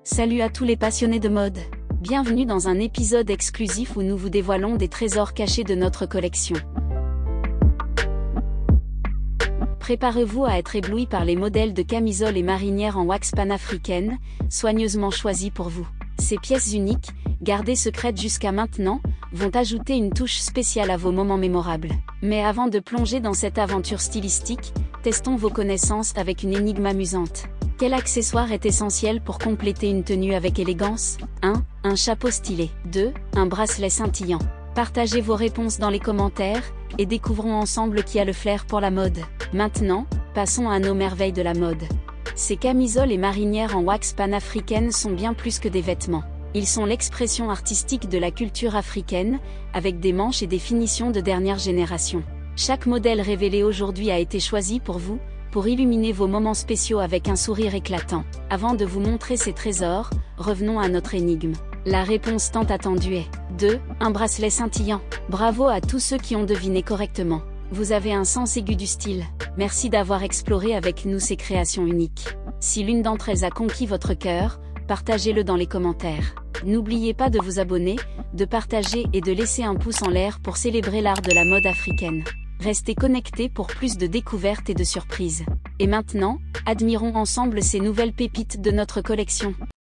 Salut à tous les passionnés de mode. Bienvenue dans un épisode exclusif où nous vous dévoilons des trésors cachés de notre collection. Préparez-vous à être ébloui par les modèles de camisoles et marinières en wax panafricaine, soigneusement choisis pour vous. Ces pièces uniques, gardées secrètes jusqu'à maintenant, vont ajouter une touche spéciale à vos moments mémorables. Mais avant de plonger dans cette aventure stylistique, testons vos connaissances avec une énigme amusante. Quel accessoire est essentiel pour compléter une tenue avec élégance? 1. Un chapeau stylé. 2. Un bracelet scintillant. Partagez vos réponses dans les commentaires, et découvrons ensemble qui a le flair pour la mode. Maintenant, passons à nos merveilles de la mode. Ces camisoles et marinières en wax panafricaine sont bien plus que des vêtements. Ils sont l'expression artistique de la culture africaine, avec des manches et des finitions de dernière génération. Chaque modèle révélé aujourd'hui a été choisi pour vous, pour illuminer vos moments spéciaux avec un sourire éclatant. Avant de vous montrer ces trésors, revenons à notre énigme. La réponse tant attendue est 2. Un bracelet scintillant. Bravo à tous ceux qui ont deviné correctement. Vous avez un sens aigu du style. Merci d'avoir exploré avec nous ces créations uniques. Si l'une d'entre elles a conquis votre cœur, partagez-le dans les commentaires. N'oubliez pas de vous abonner, de partager et de laisser un pouce en l'air pour célébrer l'art de la mode africaine. Restez connectés pour plus de découvertes et de surprises. Et maintenant, admirons ensemble ces nouvelles pépites de notre collection.